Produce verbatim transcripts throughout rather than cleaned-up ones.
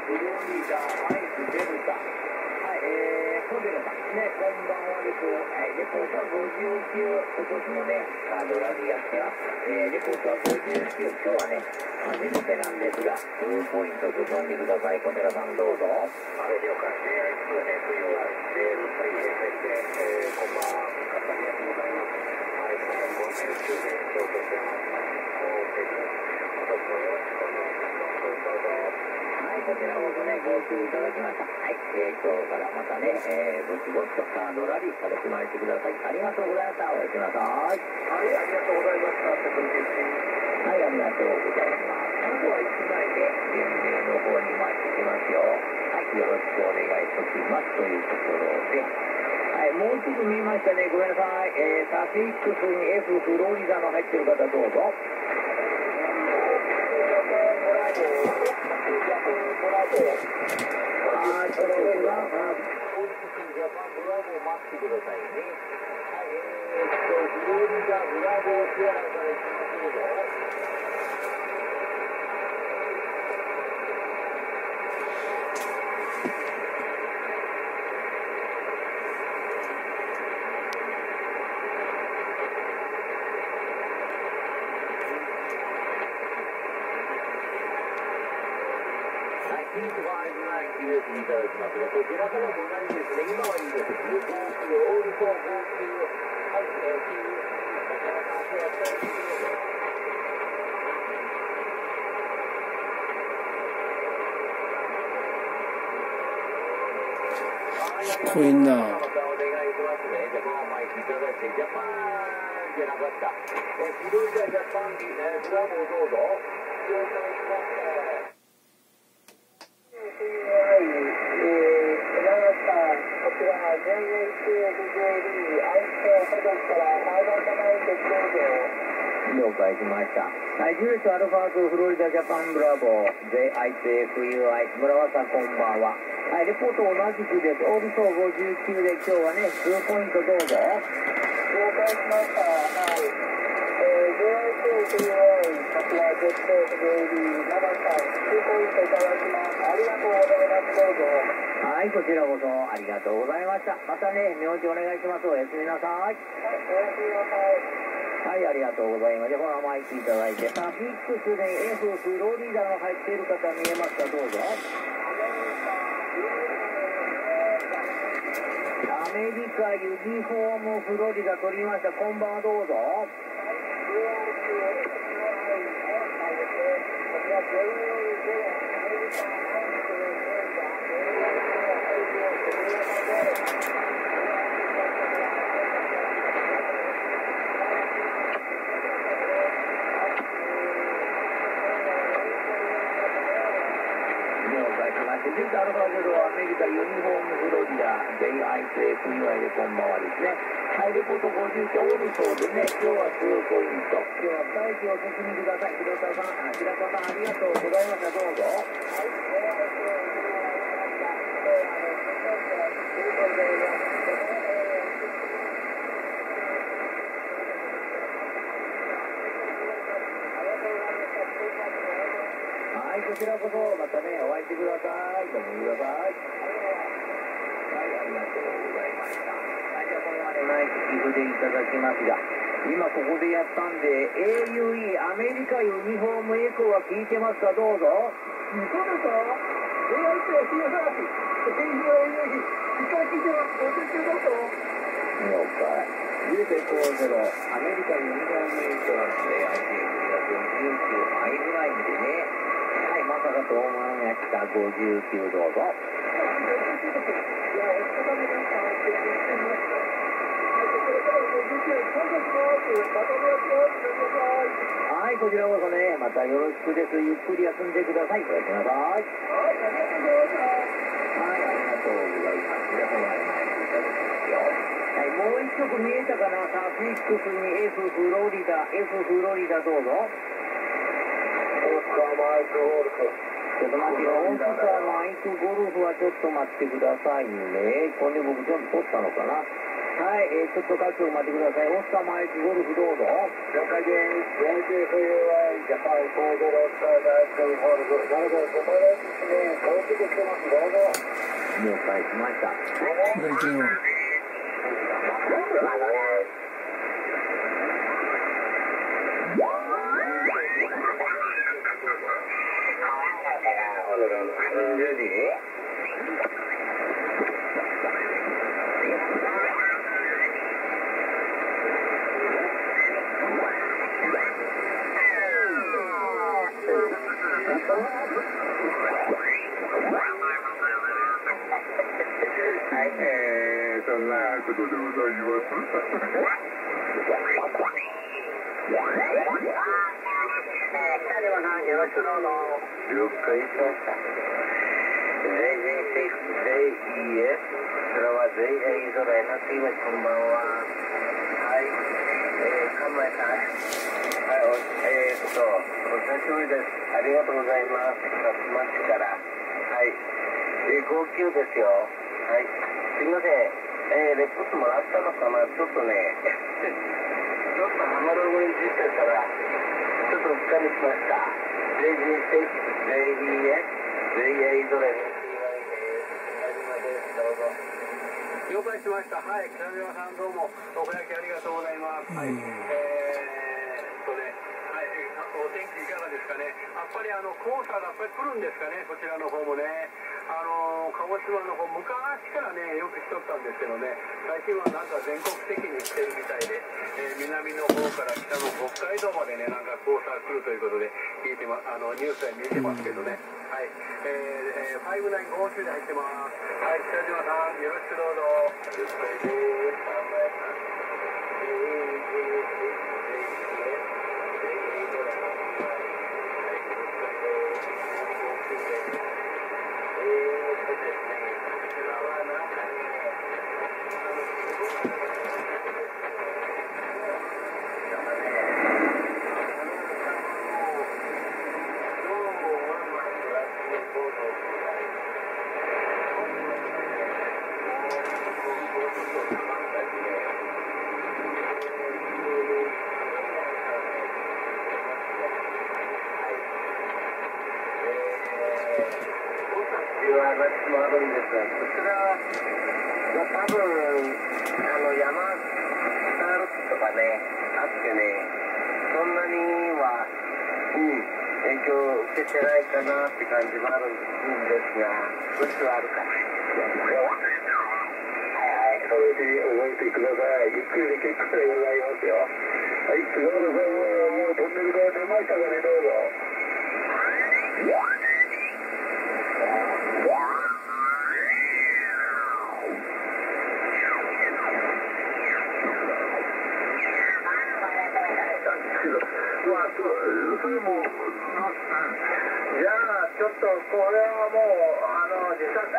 フロリダ、アイス、デルタ。はい、えー、ホテルさんね、こんばんはです。はい、レポートはごじゅうきゅう、今年もね、カードラリーやってます。えー、レポートはごじゅうきゅう、今日はね、初めてなんですが、ツーポイント進んでください。小寺さんどうぞ。はい、了解。えー、いつね、冬はレールサイエンで、えー、こんばんは。かったありがとうございます。はい、ごじゅうきゅうで、今日としてます。今年もよろしくお願いします。どうぞ。はい、こちらこそね、ご視聴いただきました。はい、えー、今日からまたね、えー、ぼちぼちとカードラリー楽しまれてください。ありがとうございました。おやすみなさい。はい、ありがとうございました。セブンティースリー。はい、ありがとうございます。あとはいちまいで、現名の方に回ってきますよ。はい、よろしくお願いいたします。というところで、はい、もう一つ見ましたね。ごめんなさい。えー、サフィックスに F フロリダの入ってる方どうぞ。あー、ちょっと不安、あー、ジャパンブラボー待ってくださいね。はい、えーっと、フロリダブラボーシアラから来ますけど、ピンクは合図ないキューエスにいただきますが、こちらからも同じですね。今はいいです。無効機でオールフォー号級、はい、えー、キューエスに、こちらから手を伝えてください。 かっこいいな。 またお願いしますね。じゃあ、このマイクいただいて、ジャパンじゃなかった。えー、フロリダジャパンに、えー、ブラボーどうぞ。了解しました。ジェイエイチエフジェーディー アイス保護からハーバードナイトどうぞ。了解しました。はい、ジュエスアルファーズフロリダジャパンブラボー ジェイアイツエフユーアイ 村和さんこんばんは。はい、レポート同じくです。オールソーごじゅうきゅうで今日はね、ツーポイントどうぞ。了解しました。はい。えー、ジェイアイツエフユーアイ こちら ジェットエフジェーディー 長さんツーポイントいただきます。ありがとうございます。どうぞ。はい、こちらこそありがとうございました。またね、名字お願いします。おやすみなさい。はい、おやすみなさい。はい、ありがとうございます。じゃあ、このマイクいただいて、サフィックスで F フロリダの入っている方見えますか？どうぞ。アメリカユニフォームフロリダ取りました。こんばんは、どうぞ。ジェイアルファゼロアメリカユニフォームフロリダ ジェイアイツエフユーアイ でこんばんはですね。はい、レポートごじゅうきゅうオールソーでね、今日はツーポイント。今日は大気を進めてください。平田さん、あ、平田さんありがとうございました。どうぞ。はい、こちらこそまたね、お会いしてください。どうもください。はい、ありがとうございました。はい、じゃあこのまでマイク寄付でいただきますが、今ここでやったんで、エーユーイー アメリカユニフォームエコーは聞いてますか？どうぞ。 そうですか？ ジェイアイツエフ よさらし、天気をお願いし、しっかり聞いてます。ご清聴だと。 了解。ジュエスエコーゼロ、アメリカユニフォームエコーは ジェイアイツエフごじゅうきゅうアイズラインでね、はい、まさかと思わなかったごじゅうきゅうどうぞ。はい、こちらこそね、またよろしくです。ゆっくり休んでください。おやすみなさい。はい、ありがとうございます。じゃあ、この前にいただきますよ。はい、もう一曲見えたかな。サフィックスに F フロリダ、F フロリダどうぞ。オスカーマイクゴルフ。ちょっと待ってよ。オスカーマイクゴルフはちょっと待ってくださいね。これ僕ちょっと取ったのかな。はい、えー、ちょっと各局待ってください。オスカーマイクゴルフどうぞ。了解です。ジェイエイチエフユーアイ ジャパンフォーゼロオスカーマイクゴルフ。なるほど、ここですね。高速了解しました。 左行けよ。 はい、えー、そんなことでございます。北島さん、よろしくどうぞ。了解しました。ジェイジェイシックスジェイイーエス、これは ジェイエー ゾロになっています。こんばんは。はい、えー、かんまいさん。はい、おえーっと、お久しぶりです。ありがとうございます。薩摩市から。はい、えー、号泣ですよ。はい、すいません。えー、レポートもらったのかな、ちょっとね、ちょっとハマる語についてたら、ちょっとうっかりしました。ジェイジェイシックスジェイイーエス、ジェイエー ゾロになっています。どうぞ。了解しました。はい、北島さんどうも、おかやきありがとうございます。はい、えーっとね、はい、お天気いかがですかね。やっぱりあの黄砂がやっぱり来るんですかね、こちらの方もね。あの鹿児島の方、昔からね、よくしとったんですけどね、最近はなんか全国的に来てるみたいで、えー、南の方から北の北海道までね、なんか黄砂来るということで、聞いてま、あのニュースで見てますけどね。はい、えー、ごじゅうきゅうで入ってます。はい、北島さん、よろしくどうぞ。了解です。話もあるんですが、こちらは多分あの山下歩きとかねあってね、そんなには、うん、影響を受けてないかなって感じもあるんですが、少しはあるかな。はいはい、それで覚えてください。ゆっくりで結構でございますよ。はい、菅原さんはもうトンネルから出ましたかね、どうぞ。まあ、それも、じゃあ、ちょっと、これはもう、あの、自殺。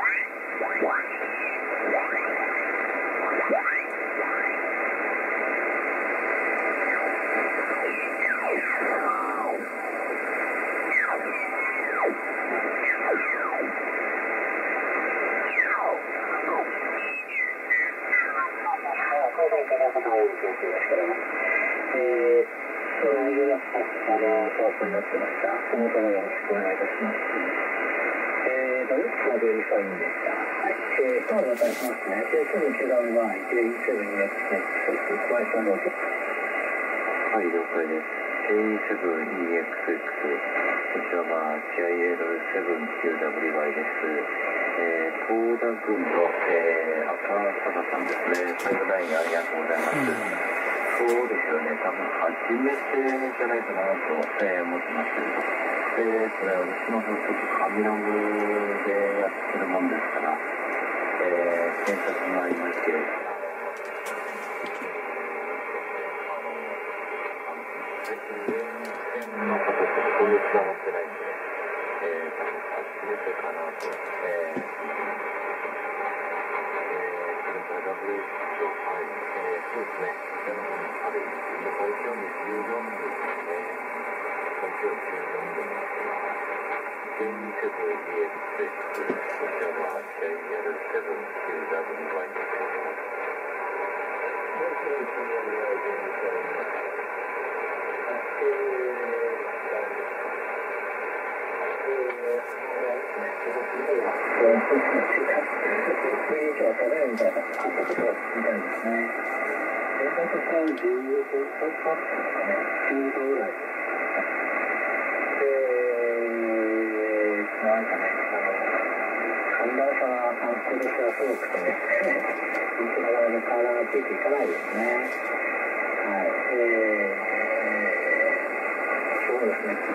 えーそういうあのコースになってました。そのためよろしくお願いいたします。えーと、ラベルサインでした。はい。えー、カードを渡しますね。で、すぐ一段前、ジェイセブンイーエックス 小林さんどうぞ。 はい、了解です。ジェイセブンイーエックスエックス、こちらは ジェイエルセブンキューダブリューワイ です。えー、高田郡の、えー、赤坂さんですね。ファイブナインありがとうございます。うんそうですよね、多分初めてじゃないかなと、えー、思ってます。えー、これ私の方ちょっと紙ログでやってるもんですから、えー、検索もありまして、全然の方とそういうつながってないんで、えー、多分初めてかなと、えー、それから ダブリューエイチ と、はい、えー、そうですね。あの、ある意味、東京にじゅうよんですね。東京じゅうよんでも、ジェイセブンイーエックスエックス、こちらは ジェイエルセブンキューダブリューワイ ですけども、 えー、 は食べるみたいなことみたいですね。電動と使うじゅうごパックですかね、じゅうどぐらい。で、なんかね、あの、寒暖差が今年はすごくてね、本当なかなか体がついていかないですね。はい。えー、そうですね。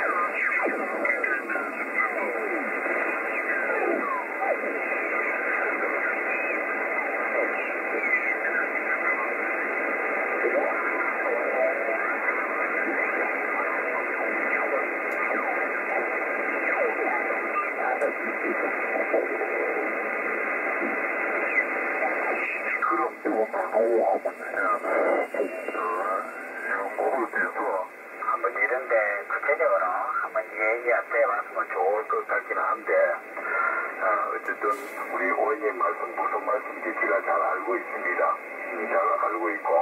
한번 이런데 구체적으로 한번 얘기한테 말씀은 좋을 것 같긴 한데 어, 어쨌든 우리 오이님 말씀 무슨 말씀인지 제가 잘 알고 있습니다. 잘 알고 있고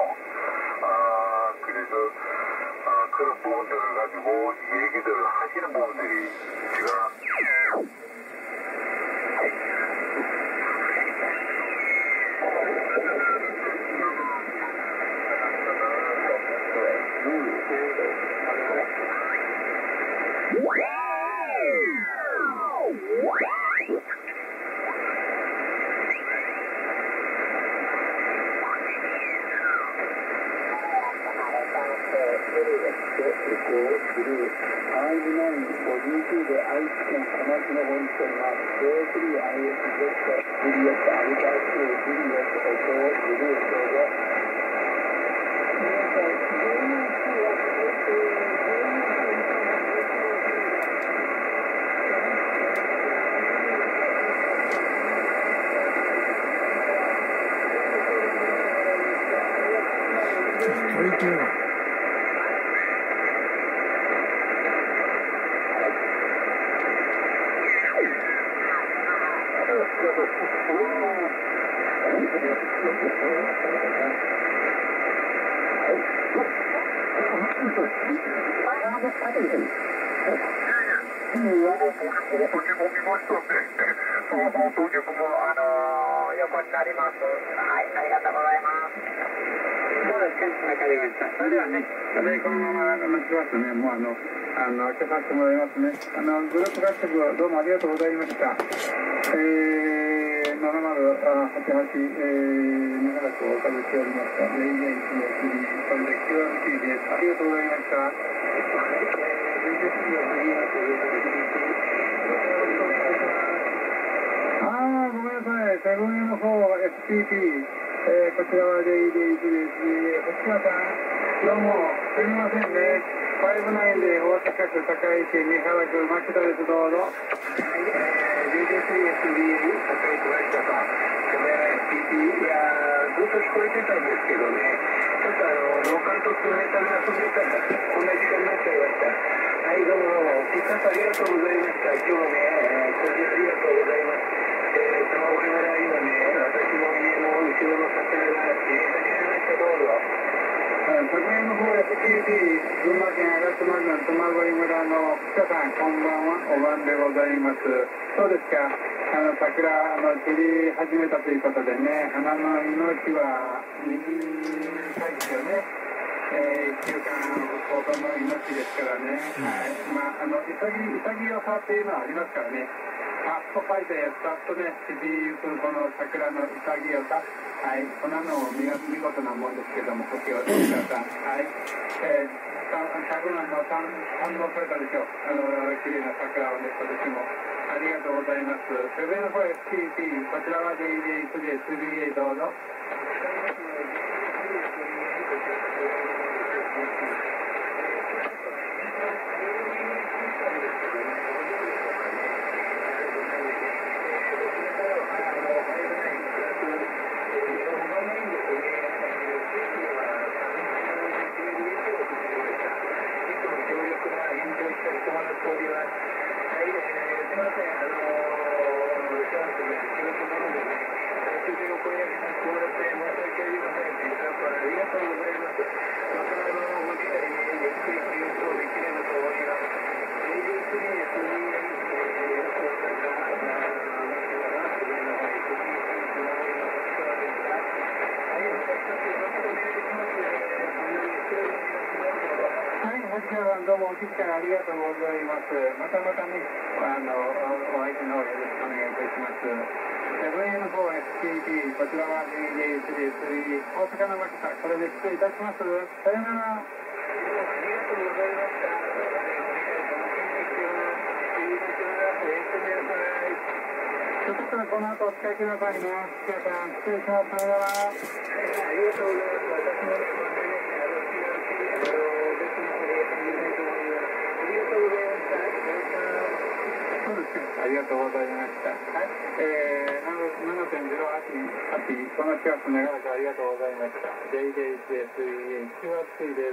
어, 그래서 어, 그런 부분들을 가지고 얘기들 하시는 부분들이 제가 Thank you. しっかりありがとうございます。またまたね、あの、お相手の方よろしくお願いいたします。ブイエヌフォーエスティーティー、こちらは ジェイジェイスリースリー、大阪のマキさん、これで失礼いたします。さよなら。ありがとうございました。よかったらこの後お使いくださいね。皆さん、失礼します。さよなら。ありがとうございます。私もですので、あの、別の方で考えたいと思います。ありがとうございました。そうですね。ありがとうございました。はい。えー、ななてんゼロはち、はち、この近く長らくありがとうございました。ジェイジェイスリー、きゅうはちです。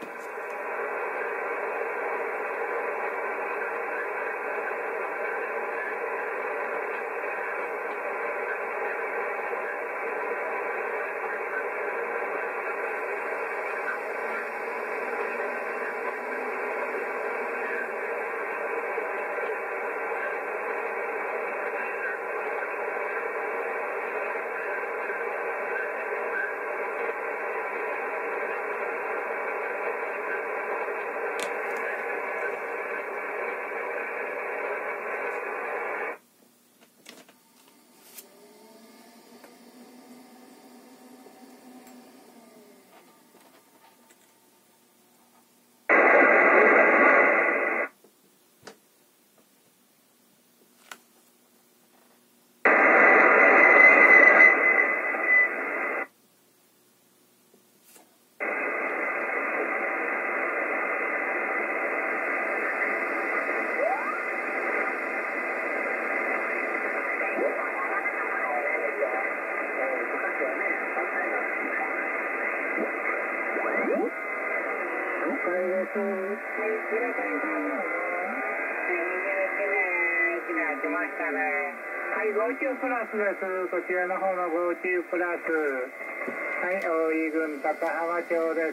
はい、ご中プラスです。こちらの方のご中プラス。はい、大井郡高浜町です。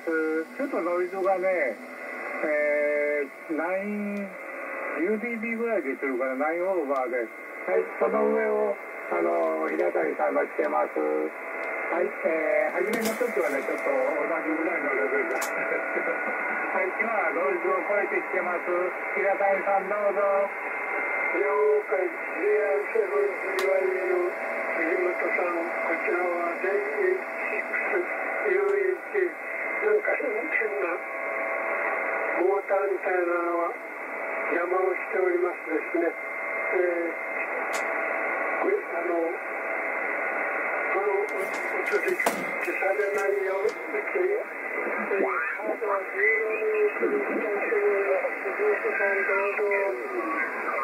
ちょっとノイズがね、えー、ナインユーディービー ぐらいでするから、ナインオーバーです。はい、その上を、あの、平谷さんがしてます。はい、えー、初めの時はね、ちょっと同じぐらいのレベルだったんですけど、はい、今はノイズを超えてきてます。平谷さんどうぞ。 了解、ジェイアールセブンジーワイエル 藤本さん、こちらは ジェイエイチシックスユーエイチ、なんか変なモーターみたいなのは邪魔をしておりますですね。えー、これあのこの音で消されないようにという、えー、カードはじゅうよんに送りしたいと思います。藤本さんどうぞ。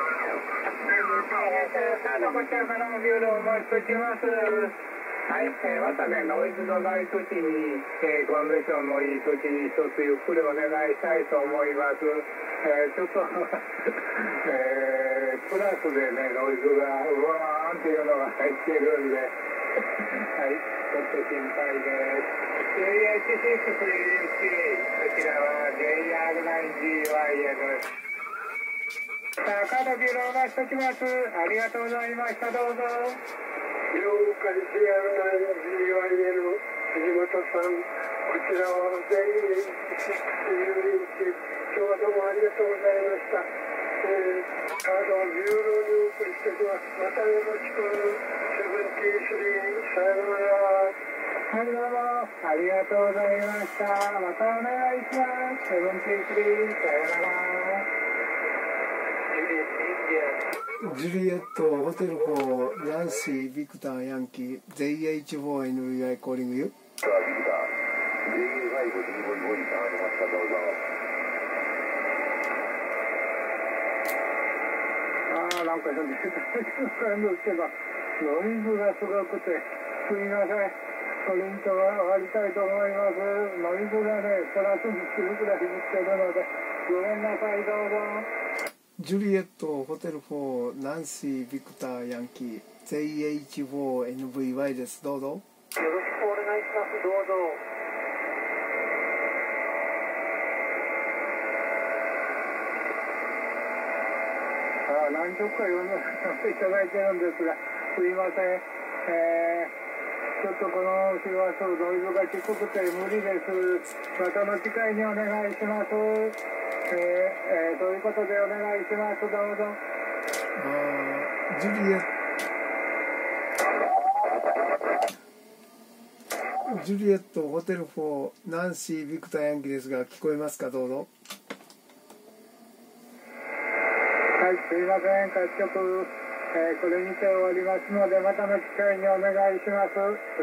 さあ、こちらからのビューをお待ちしております。はい、えー、またね、ノイズのない土地に、えー、コンディションのいい土地に一つゆっくりお願いしたいと思います。えー、ちょっと、えー、プラスでね、ノイズがうわーんっていうのが入ってるんで、はい、ちょっと心配です。ジェイエイチシックスユーエイチ、こちらは ジェイアールナインジーワイエル。さあ、カードビューをお待ちしておきます。ありがとうございました。どうぞ。 了解、ジェイアールナインジーワイエル 藤本さん、こちらは ジェイエイチシックスユーエイチ、今日はどうもありがとうございました。えー、カードをビューローにお送りしておきます。またよろしく、セブンティースリー、さよなら。 はい、どうもありがとうございました。またお願いします。セブンティースリー、さよなら。 ジュリエット、ホテルフォー、ナンシー、ビクター、ヤンキー、ゼイエイチフォーエヌビーアイ コーリングユ。 さあ、ビクター、ジェイエーファイブ にごにごに変わりました。どうぞ。 ああ、なんか変ですけど、ノイズがすごくて、すみません。ポイントは終わりたいと思います。ノイズがね、プラスにするくらいにしてるので、ごめんなさい、どうぞ。 ジュリエット、ホテルフォー、ナンシー、ビクター、ヤンキー、ゼイエイチフォーエヌブイワイ です。どうぞ。 よろしくお願いします。どうぞ。 ああ、何曲か読んでいただいてるんですが、すいません。えー、ちょっとこの週はそうノイズが低くて無理です。またの機会にお願いします。 えーえー、ということでお願いします。どうぞ。 あージュリエットジュリエットホテルフォーナンシービクターヤンキーですが、聞こえますか？どうぞ。 はい、すいません、各局、えー、これにて終わりますので、またの機会にお願いします。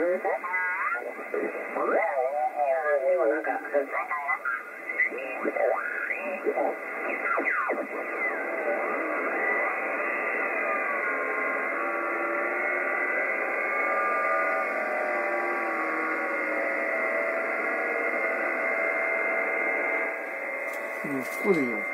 なんかうん、ここでいいよ。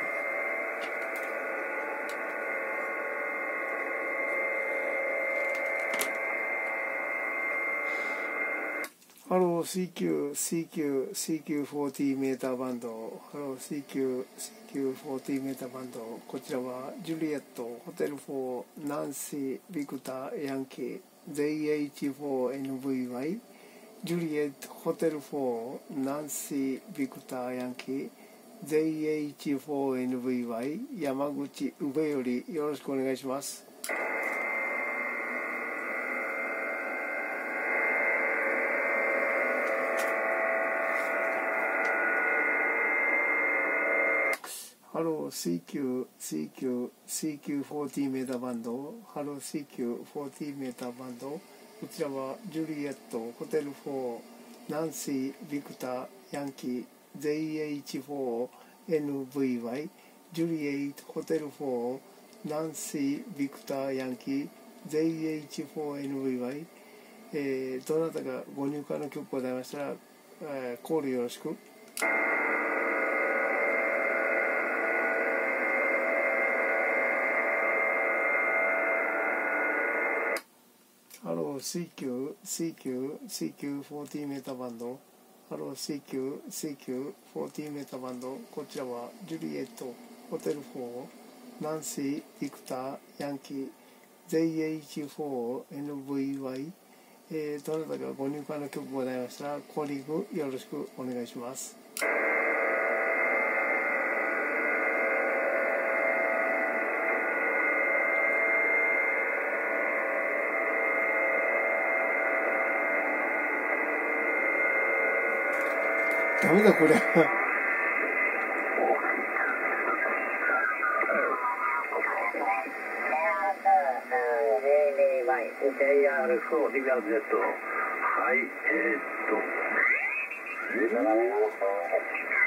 ハロー シーキュー、シーキュー、シーキューフォーティー メーターバンド、ハロー シーキュー、シーキューフォーティー メーターバンド、こちらはジュリエット、ホテルフォー、ナンシー、ビクター、ヤンキー、ゼイエイチフォーエヌブイワイ、ジュリエット、ホテルフォー、ナンシー、ビクター、ヤンキー、ゼイエイチフォーエヌブイワイ、山口、宇部よりよろしくお願いします。ハロー シーキュー、シーキュー、シーキューフォーティー メーターバンド、ハロー シーキューフォーティー メーターバンド、こちらはジュリエット、ホテルフォー、ナンシー、ビクター、ヤンキー、ゼイエイチフォーエヌブイワイ、ジュリエット、ホテルフォー、ナンシー、ビクター、ヤンキー、ゼイエイチフォーエヌブイワイ、えー、どなたかご入会の曲ございましたら、えー、コールよろしく。ハロー シーキュー、シーキュー、シーキューフォーティー メーターバンド、ハロー シーキュー、シーキューフォーティー メーターバンド、こちらはジュリエット、ホテルフォー、ナンシー、ビクター、ヤンキー、ゼイエイチフォーエヌブイワイ、えー、どなたかご入会の曲ございましたら、コーリングよろしくお願いします。ダメだこれ。 ジェイアールフォー リガー Z はい、えー、っと